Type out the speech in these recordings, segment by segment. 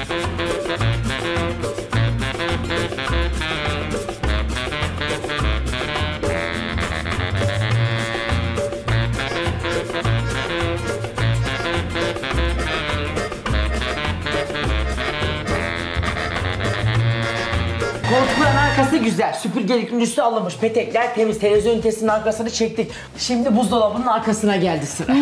Koltukların arkası güzel. Süpürgeliklerin üstü alınmış. Petekler temiz. Televizyon ünitesinin arkasını çektik. Şimdi buzdolabının arkasına geldi sıra.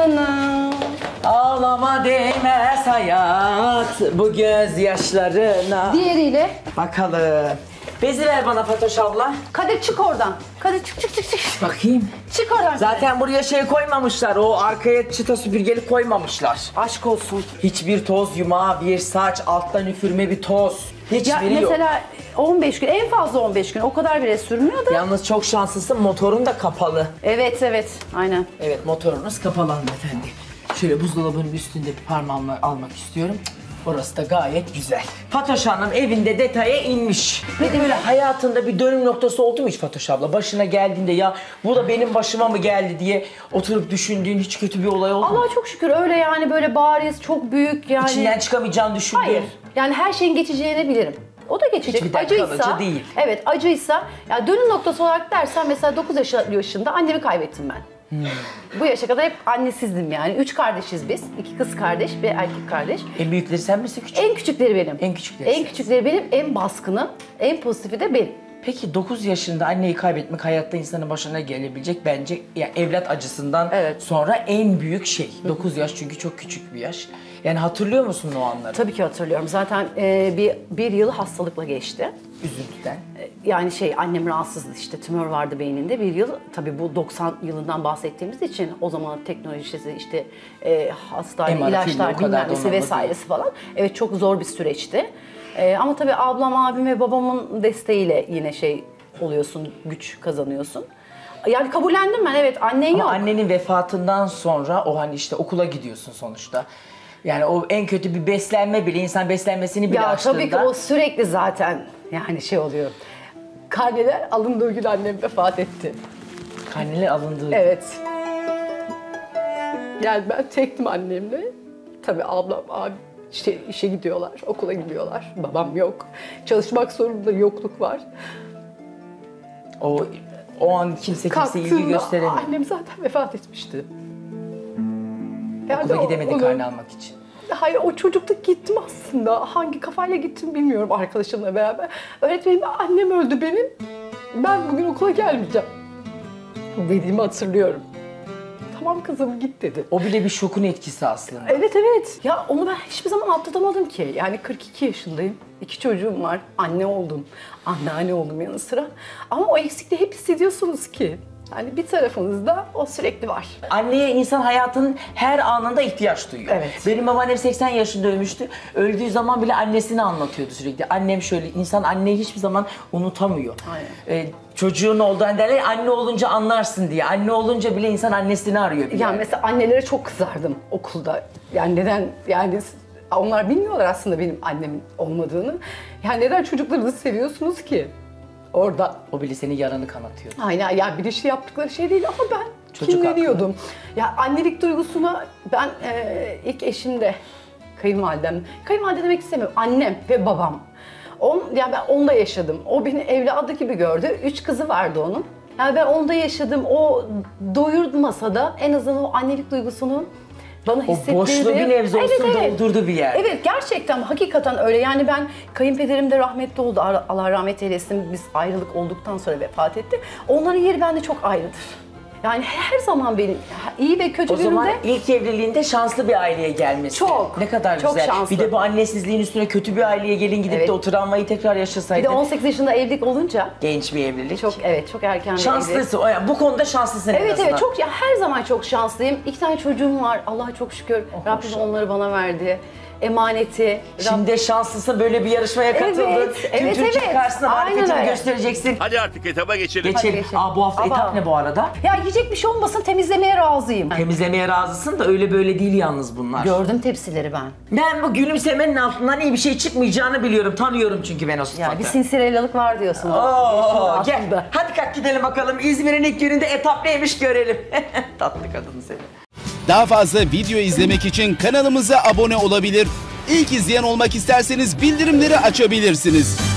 Ağlama değmez hayat bu gözyaşlarına. Diğeriyle. Bakalım. Bezi ver bana Fatoş abla. Kadir çık oradan. Kadir çık. Bakayım. Çık oradan. Zaten buraya şey koymamışlar. O arkaya çıta süpürgeli koymamışlar. Aşk olsun. Hiçbir toz yumağı, bir saç, alttan üfürme bir toz. Hiçbiri yok. Mesela 15 gün, en fazla 15 gün. O kadar bile sürmüyor da. Yalnız çok şanslısın, motorun da kapalı. Evet, aynen. Evet, motorunuz kapalı hanımefendi. Şöyle buzdolabının üstünde bir parmağımla almak istiyorum. Orası da gayet güzel. Fatoş Hanım evinde detaya inmiş. Peki böyle hayatında bir dönüm noktası oldu mu hiç Fatoş abla? Başına geldiğinde ya bu da benim başıma mı geldi diye oturup düşündüğün hiç kötü bir olay oldu mu? Allah'a çok şükür öyle yani böyle bariz, çok büyük yani. İçinden çıkamayacağını düşündüğün. Hayır. Yani her şeyin geçeceğini bilirim. O da geçecek. Hiçbir kalıcı değil. Evet, acıysa. Yani dönüm noktası olarak dersen mesela 9 yaşında annemi kaybettim ben. Bu yaşa kadar hep annesizdim yani. 3 kardeşiz biz. 2 kız kardeş, bir erkek kardeş. En büyükleri sen misin küçük? En küçükleri benim. En küçükleri En sen. küçükleri benim, en baskını, en pozitifi de benim. Peki 9 yaşında anneyi kaybetmek hayatta insanın başına gelebilecek bence yani evlat acısından sonra en büyük şey. 9 yaş çünkü çok küçük bir yaş. Yani hatırlıyor musun o anları? Tabii ki hatırlıyorum. Zaten bir yıl hastalıkla geçti. Üzüntüden. Yani annem rahatsızdı işte, tümör vardı beyninde. Bir yıl, tabii bu 90 yılından bahsettiğimiz için o zaman teknolojisi işte hastane, MR ilaçlar, filmi o kadar bilmem nesi donanımlı vesairesi falan. Evet, çok zor bir süreçti. Ama tabii ablam, abim ve babamın desteğiyle yine oluyorsun, güç kazanıyorsun. Yani kabullendim ben, evet, annen yok. Ama annenin vefatından sonra o hani işte okula gidiyorsun sonuçta. Yani o en kötü bir beslenme bile, insan beslenmesini bile açtığında. Tabii ki o sürekli zaten yani oluyor. Karneler alındığı gün annem vefat etti. Karneler alındığı gün. Evet. Yani ben tektim annemle. Tabii ablam, abi işe gidiyorlar, okula gidiyorlar. Babam yok. Çalışmak zorunda, yokluk var. O an kimse ilgi gösteremiyor. Annem zaten vefat etmişti. Okula gidemedi karne almak için. Hayır, o çocukluk gittim aslında. Hangi kafayla gittim bilmiyorum arkadaşımla beraber. Öğretmenim, annem öldü benim. Ben bugün okula gelmeyeceğim dediğimi hatırlıyorum. Tamam kızım, git dedi. O bile bir şokun etkisi aslında. Evet. Ya onu ben hiçbir zaman atlatamadım ki. Yani 42 yaşındayım. 2 çocuğum var. Anne oldum. Anneanne oldum yanı sıra. Ama o eksikliği hep hissediyorsunuz ki. Yani bir tarafınızda o sürekli var. Anneye insan hayatının her anında ihtiyaç duyuyor. Evet. Benim babaannem 80 yaşında ölmüştü. Öldüğü zaman bile annesini anlatıyordu sürekli. Annem şöyle, insan anneyi hiçbir zaman unutamıyor. Aynen. Çocuğun olduğunu derler, anne olunca anlarsın diye. Anne olunca bile insan annesini arıyor. Yani mesela annelere çok kızardım okulda. Yani neden, yani onlar bilmiyorlar aslında benim annemin olmadığını. Yani neden çocuklarınızı seviyorsunuz ki? Orada. O bile senin yaranı kanatıyor. Aynen, ya bilinçli yaptıkları şey değil ama ben Çocuk kinleniyordum. Ya annelik duygusuna ben ilk eşimde kayınvalide demek istemiyorum, annem ve babam. Yani ben onda yaşadım. O beni evladı gibi gördü. 3 kızı vardı onun. Yani ben onda yaşadım. O doyurmasa da en azından o annelik duygusunu bana hissettirdi. O boşluğu bir nebze olsun doldurdu bir yer. Evet, gerçekten hakikaten öyle. Yani ben, kayınpederim de rahmetli oldu. Allah rahmet eylesin. Biz ayrılık olduktan sonra vefat etti. Onların yeri bende çok ayrıdır. Yani her zaman benim iyi ve kötü O zaman günümde ilk evliliğinde şanslı bir aileye gelmesi. Çok, Ne kadar çok güzel. şanslı. Bir de bu annesizliğin üstüne kötü bir aileye gelin gidip de o travmayı tekrar bir yaşasaydı. de 18 yaşında evlilik olunca Genç bir evlilik. çok erken bir evlilik. Şanslısın. Yani bu konuda şanslısın en azından. Evet, çok ya, her zaman çok şanslıyım. 2 tane çocuğum var. Allah'a çok şükür. Rabbim onları bana verdi. Emaneti. Şimdi de şanslısın, böyle bir yarışmaya katıldın. Tüm Türkiye karşısında marifetini göstereceksin. Hadi artık etaba geçelim. Geçelim. Bu hafta etap ne bu arada? Ya yiyecek bir şey olmasın, temizlemeye razıyım. Temizlemeye razısın da öyle böyle değil yalnız bunlar. Gördüm tepsileri ben. Ben bu gülümsemenin altından iyi bir şey çıkmayacağını biliyorum. Tanıyorum çünkü ben o sıfatı. Ya bir sinsirellalık var diyorsun. Gel. Hadi kalk gidelim bakalım. İzmir'in ilk gününde etap neymiş görelim. Tatlı kadın seni. Daha fazla video izlemek için kanalımıza abone olabilir. İlk izleyen olmak isterseniz bildirimleri açabilirsiniz.